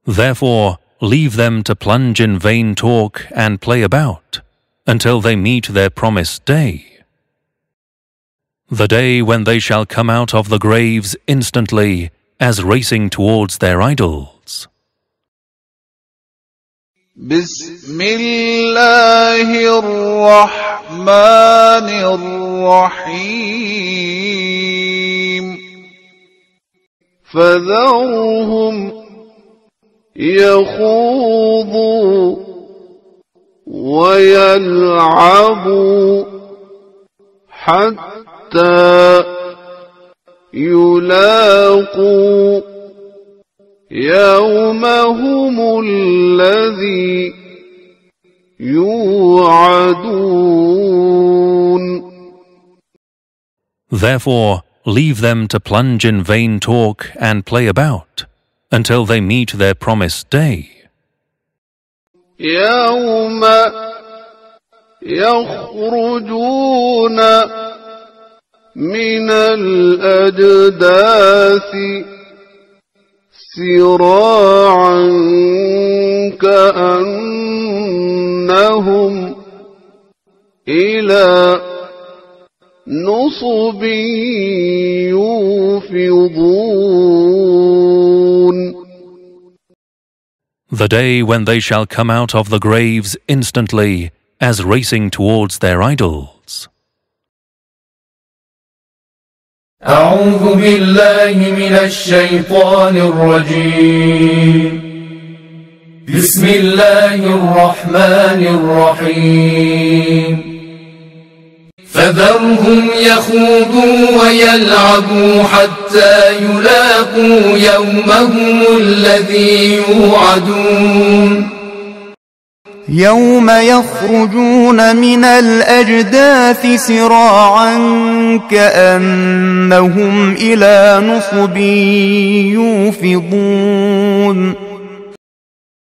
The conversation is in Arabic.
Therefore, leave them to plunge in vain talk and play about until they meet their promised day. The day when they shall come out of the graves instantly as racing towards their idols. Bismillahir Rahmanir Rahim. فذرهم يخوضوا ويلعبوا حتى يلاقوا يومهم الذي يوعدون. Therefore, leave them to plunge in vain talk and play about until they meet their promised day. يوم يخرجون من الأجداث سراعا كأنهم إلى نصب يوفضون. The day when they shall come out of the graves instantly as racing towards their idols. أعوذ بالله من الشيطان الرجيم. بسم الله الرحمن الرحيم. فذرهم يخوضوا ويلعبوا حتى يلاقوا يومهم الذي يوعدون. يوم يخرجون من الأجداث سراعا كأنهم إلى نصب يوفضون.